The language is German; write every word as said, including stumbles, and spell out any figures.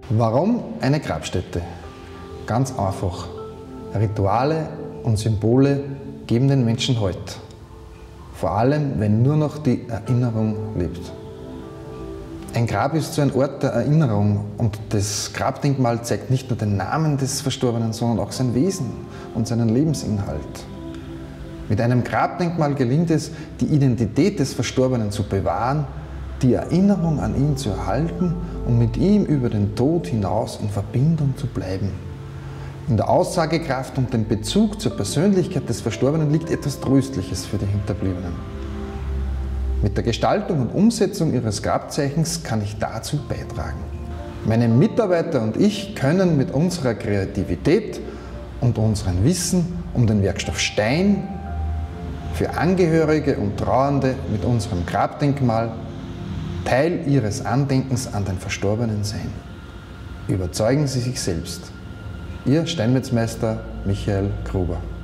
Warum eine Grabstätte? Ganz einfach. Rituale und Symbole geben den Menschen Halt. Vor allem, wenn nur noch die Erinnerung lebt. Ein Grab ist so ein Ort der Erinnerung und das Grabdenkmal zeigt nicht nur den Namen des Verstorbenen, sondern auch sein Wesen und seinen Lebensinhalt. Mit einem Grabdenkmal gelingt es, die Identität des Verstorbenen zu bewahren, die Erinnerung an ihn zu erhalten und mit ihm über den Tod hinaus in Verbindung zu bleiben. In der Aussagekraft und dem Bezug zur Persönlichkeit des Verstorbenen liegt etwas Tröstliches für die Hinterbliebenen. Mit der Gestaltung und Umsetzung ihres Grabzeichens kann ich dazu beitragen. Meine Mitarbeiter und ich können mit unserer Kreativität und unserem Wissen um den Werkstoff Stein für Angehörige und Trauernde mit unserem Grabdenkmal Teil ihres Andenkens an den Verstorbenen sein. Überzeugen Sie sich selbst. Ihr Steinmetzmeister Michael Gruber.